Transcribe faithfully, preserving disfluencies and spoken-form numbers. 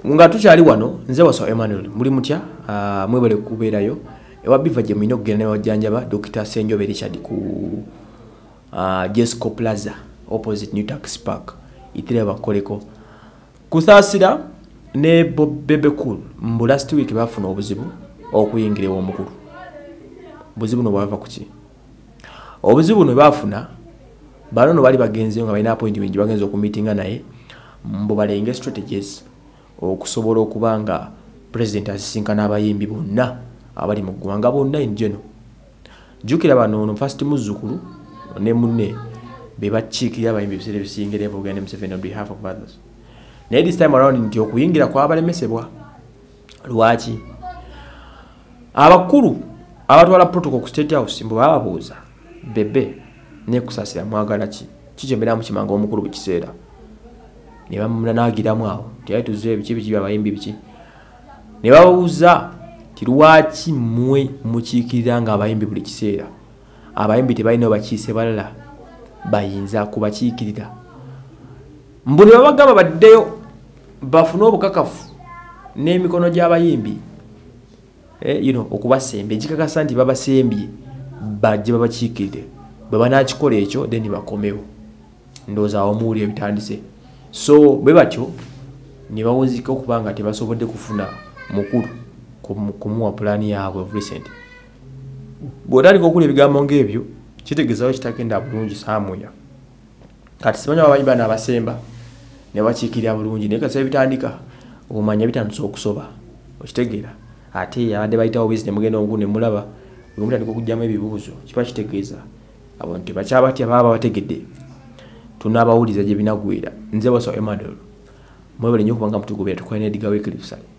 nga tukyali wano nze Wasawa Emmanuel muli mutya uh, mwebale kubeerayo ewa biva gye mulina okugenda ne bajjanjaba Doctor Senjobe Richard ku uh, Jesco Plaza opposite New Tax Park itire bakoleko kusaasira ne Bebe Cool mbu last week bafuna obuzibu okuyingira omukulu buzibu no bava kuki obuzibu no bafuna balono bali bagenze nga balina appointment bagenze ku meeting naye mbu balenge strategies okusobola okubanga president asisinkana abayimbi bonna abali mu ggwanga bonna injeno jukira bano ono first muzukulu ne munne be bachiikira abayimbi bisere bisingere Buganda Museveni on behalf of others naye this time around nti okuyingira kwa abalemesebwa lwaki abakulu abatwala protocol ku State House mbu bababuuza bebe ne kusasira mwagala ki kikyembera mu kimanga omukulu bikiseera ne bamunanagiramu awo tyali tuze biki biki abayimbi biki ne babuuza kirwaki mwe mukiikirira nga abayimbi buli kiseera abayimbi tebalina bakiise balala bayinza kubakiikirira mbuli babagamba baddeyo bafuna obukakafu n'emikono gy'abayimbi eh, you know, okubasembe ekikakasa nti babasembye bajje babakiikirire bwe banakikola ekyo then bakomewo ndowooza omuwuli ebitandise so bwe batyo ne bawuzika okuba nga tebasobodde kufuna mukulu kumuwa pulaani yaabwe of recent bw'otandika okula ebigambo ng'ebyo kitegeezawo kitagenda bulungi saamuya kati simanya babanyi bana abasemba ne bakiikirira bulungi naye kasa ebitandika omanya bitandise okusoba okitegeera ate abadde bayitawo bizi ne mugenda omukulu ne mulaba bwe mutandika okugyamu ebibuuzo kiba kitegeeza abantu tebakyabatya baba bategedde tunaabawuliza gye binagwera nze Wasawa Emmanuel mwebale nnyo kubanga mutugobera tukola ne Edgar Wycliffe